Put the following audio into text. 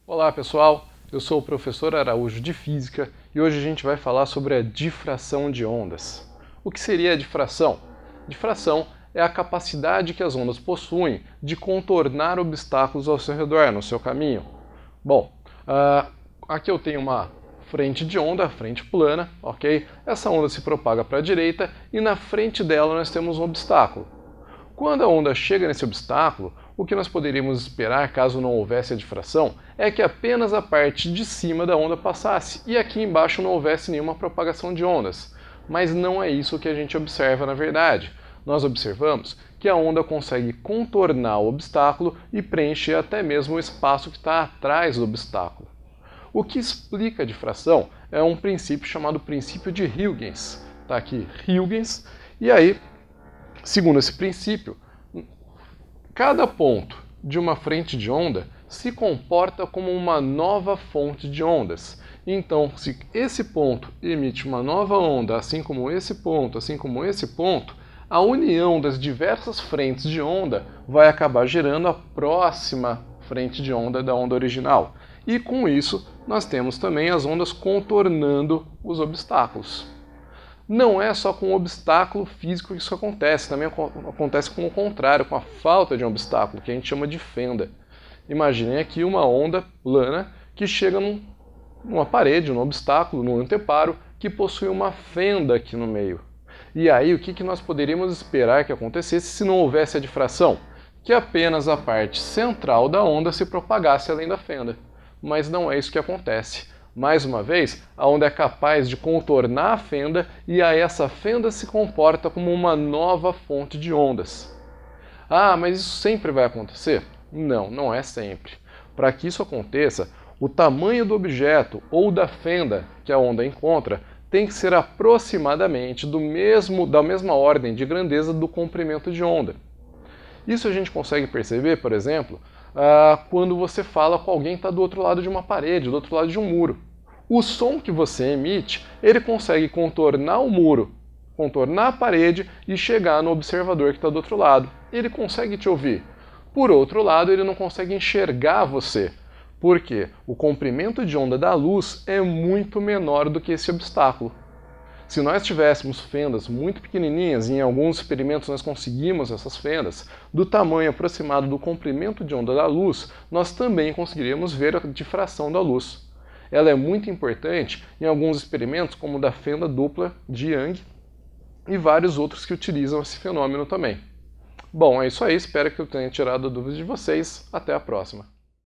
Olá pessoal, eu sou o professor Araújo de Física e hoje a gente vai falar sobre a difração de ondas. O que seria a difração? Difração é a capacidade que as ondas possuem de contornar obstáculos ao seu redor, no seu caminho. Bom, aqui eu tenho uma frente de onda, frente plana, ok? Essa onda se propaga para a direita e na frente dela nós temos um obstáculo. Quando a onda chega nesse obstáculo, o que nós poderíamos esperar caso não houvesse a difração é que apenas a parte de cima da onda passasse e aqui embaixo não houvesse nenhuma propagação de ondas. Mas não é isso que a gente observa na verdade. Nós observamos que a onda consegue contornar o obstáculo e preencher até mesmo o espaço que está atrás do obstáculo. O que explica a difração é um princípio chamado princípio de Huygens. Está aqui Huygens, e aí, segundo esse princípio, cada ponto de uma frente de onda se comporta como uma nova fonte de ondas. Então, se esse ponto emite uma nova onda, assim como esse ponto, a união das diversas frentes de onda vai acabar gerando a próxima frente de onda da onda original. E com isso, nós temos também as ondas contornando os obstáculos. Não é só com o obstáculo físico que isso acontece, também acontece com o contrário, com a falta de um obstáculo, que a gente chama de fenda. Imaginem aqui uma onda plana que chega numa parede, num obstáculo, num anteparo, que possui uma fenda aqui no meio. E aí, o que nós poderíamos esperar que acontecesse se não houvesse a difração? Que apenas a parte central da onda se propagasse além da fenda. Mas não é isso que acontece. Mais uma vez, a onda é capaz de contornar a fenda e aí essa fenda se comporta como uma nova fonte de ondas. Ah, mas isso sempre vai acontecer? Não, não é sempre. Para que isso aconteça, o tamanho do objeto ou da fenda que a onda encontra tem que ser aproximadamente da mesma ordem de grandeza do comprimento de onda. Isso a gente consegue perceber, por exemplo, quando você fala com alguém que está do outro lado de uma parede, do outro lado de um muro. O som que você emite, ele consegue contornar o muro, contornar a parede e chegar no observador que está do outro lado. Ele consegue te ouvir. Por outro lado, ele não consegue enxergar você. Por quê? O comprimento de onda da luz é muito menor do que esse obstáculo. Se nós tivéssemos fendas muito pequenininhas, e em alguns experimentos nós conseguimos essas fendas, do tamanho aproximado do comprimento de onda da luz, nós também conseguiríamos ver a difração da luz. Ela é muito importante em alguns experimentos, como o da fenda dupla de Young, e vários outros que utilizam esse fenômeno também. Bom, é isso aí, espero que eu tenha tirado dúvidas de vocês. Até a próxima!